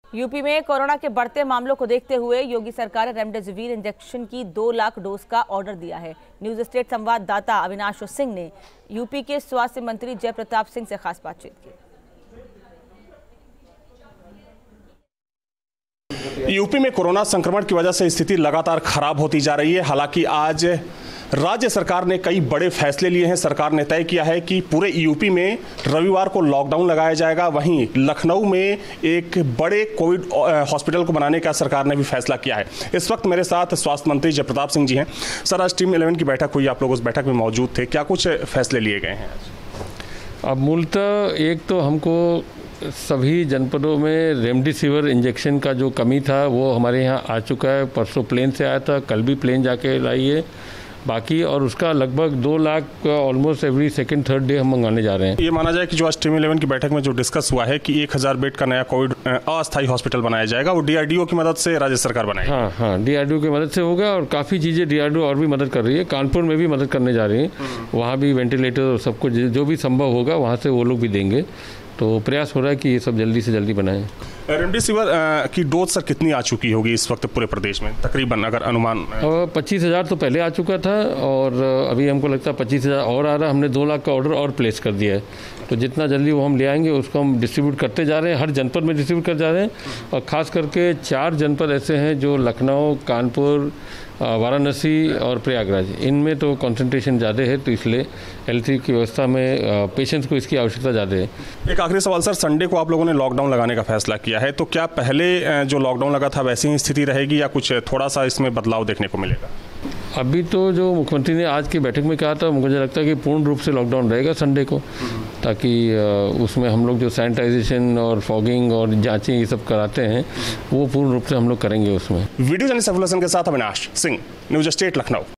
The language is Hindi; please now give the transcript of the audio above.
यूपी में कोरोना के बढ़ते मामलों को देखते हुए योगी सरकार ने रेमडेसिविर इंजेक्शन की 2 लाख डोज का ऑर्डर दिया है। न्यूज स्टेट संवाददाता अविनाश सिंह ने यूपी के स्वास्थ्य मंत्री जयप्रताप सिंह से खास बातचीत की। यूपी में कोरोना संक्रमण की वजह से स्थिति लगातार खराब होती जा रही है। हालांकि आज राज्य सरकार ने कई बड़े फैसले लिए हैं। सरकार ने तय किया है कि पूरे यूपी में रविवार को लॉकडाउन लगाया जाएगा। वहीं लखनऊ में एक बड़े कोविड हॉस्पिटल को बनाने का सरकार ने भी फैसला किया है। इस वक्त मेरे साथ स्वास्थ्य मंत्री जयप्रताप सिंह जी हैं। सर, आज टीम 11 की बैठक हुई, आप लोग उस बैठक में मौजूद थे, क्या कुछ फैसले लिए गए हैं? अब मूलतः एक तो हमको सभी जनपदों में रेमडेसिविर इंजेक्शन का जो कमी था वो हमारे यहाँ आ चुका है। परसों प्लेन से आया था, कल भी प्लेन जाके लाई है बाकी, और उसका लगभग 2 lakh almost every second third day हम मंगाने जा रहे हैं। ये माना जाए कि जो आज टीम 11 की बैठक में जो डिस्कस हुआ है कि 1000 बेड का नया कोविड अस्थायी हॉस्पिटल बनाया जाएगा, वो डीआरडीओ की मदद से राज्य सरकार बनाएगी। हाँ, डीआरडीओ की मदद से होगा और काफ़ी चीज़ें डीआरडीओ और भी मदद कर रही है। कानपुर में भी मदद करने जा रही है, वहाँ भी वेंटिलेटर और सब कुछ जो भी संभव होगा वहाँ से वो लोग भी देंगे। तो प्रयास हो रहा है कि ये सब जल्दी से जल्दी बनाएं। रेमडेसिविर की डोज सर कितनी आ चुकी होगी इस वक्त पूरे प्रदेश में तकरीबन, अगर अनुमान? 25,000 तो पहले आ चुका था और अभी हमको लगता है 25,000 और आ रहा है। हमने 2 लाख का ऑर्डर और प्लेस कर दिया है, तो जितना जल्दी वो हम ले आएंगे उसको हम डिस्ट्रीब्यूट करते जा रहे हैं। हर जनपद में डिस्ट्रीब्यूट कर जा रहे हैं और ख़ास करके 4 जनपद ऐसे हैं जो लखनऊ, कानपुर, वाराणसी और प्रयागराज, इनमें तो कंसंट्रेशन ज़्यादा है, तो इसलिए हेल्थ की व्यवस्था में पेशेंट्स को इसकी आवश्यकता ज़्यादा है। एक आखिरी सवाल सर, संडे को आप लोगों ने लॉकडाउन लगाने का फैसला किया है, तो क्या पहले जो लॉकडाउन लगा था वैसी ही स्थिति रहेगी या कुछ थोड़ा सा इसमें बदलाव देखने को मिलेगा? अभी तो जो मुख्यमंत्री ने आज की बैठक में कहा था, मुझे लगता है कि पूर्ण रूप से लॉकडाउन रहेगा संडे को, ताकि उसमें हम लोग जो सैनिटाइजेशन और फॉगिंग और जांचें ये सब कराते हैं वो पूर्ण रूप से हम लोग करेंगे उसमें। वीडियो जर्नलिस्ट के साथ अविनाश सिंह, न्यूज स्टेट लखनऊ।